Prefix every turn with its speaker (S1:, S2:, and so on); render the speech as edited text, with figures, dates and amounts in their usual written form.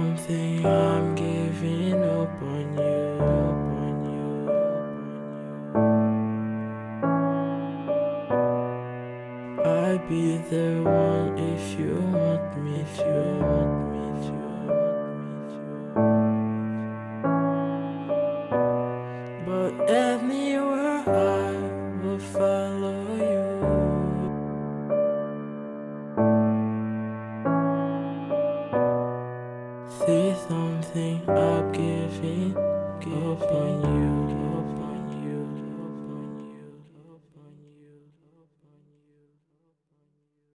S1: something, I'm giving up on you, I'll be the one if you want me to. But anywhere I will follow you. See something, I'm giving up on you.